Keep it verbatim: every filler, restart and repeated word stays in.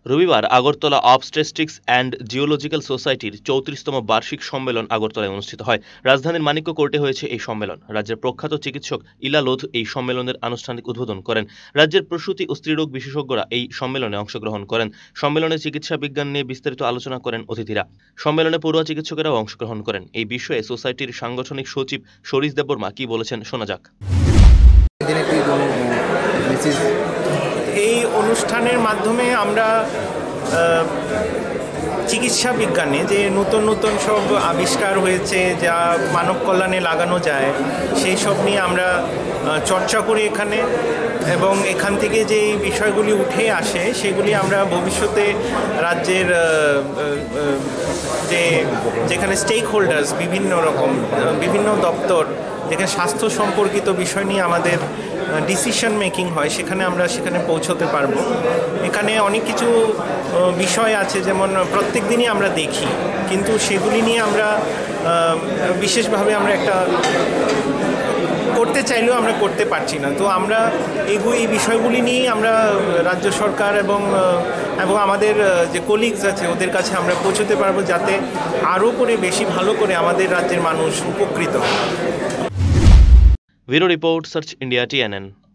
রবিবার Agartala obstetrics and geological সোসাইটির চৌত্রিশতম বার্ষিক সম্মেলন আগরতলায় অনুষ্ঠিত হয়। রাজধানীর মানিক্য কোর্টে হয়েছে এই সম্মেলন। রাজ্যের প্রখ্যাত চিকিৎসক ইলা লোধ এই সম্মেলনের আনুষ্ঠানিক উদ্বোধন করেন। রাজ্যের প্রসূতি ও স্ত্রীরোগ বিশেষজ্ঞরা এই সম্মেলনে অংশগ্রহণ করেন। সম্মেলনে চিকিৎসা বিজ্ঞান নিয়ে বিস্তারিত আলোচনা করেন অতিথিরা। সম্মেলনে পড়ুয়া চিকিৎসকেরাও অংশগ্রহণ করেন। এই বিষয়ে সোসাইটির সাংগঠনিক সচিব সরিস দেববর্মা কি বলেছেন শোনা যাক। এই অনুষ্ঠানের মাধ্যমে আমরা চিকিৎসা বিজ্ঞানে যে নতুন নতুন সব আবিষ্কার হয়েছে যা মানব কল্যাণে লাগানো যায় সেই সব নিয়ে আমরা চর্চা করি এখানে, এবং এখান থেকে যে বিষয়গুলি উঠে আসে সেগুলি আমরা ভবিষ্যতে রাজ্যের যে যেখানে স্টেক হোল্ডার্স বিভিন্ন রকম বিভিন্ন দপ্তর যেখানে স্বাস্থ্য সম্পর্কিত বিষয় নিয়ে আমাদের ডিসিশন মেকিং হয় সেখানে আমরা সেখানে পৌঁছতে পারবো। এখানে অনেক কিছু বিষয় আছে যেমন প্রত্যেক দিনই আমরা দেখি, কিন্তু সেগুলি নিয়ে আমরা বিশেষভাবে আমরা একটা করতে চাইলেও আমরা করতে পারছি না। তো আমরা এগুলো এই বিষয়গুলি নিয়েই আমরা রাজ্য সরকার এবং এবং আমাদের যে কলিগস আছে ওদের কাছে আমরা পৌঁছতে পারবো, যাতে আরও করে বেশি ভালো করে আমাদের রাজ্যের মানুষ উপকৃত হয়। Bureau report, search India T N N.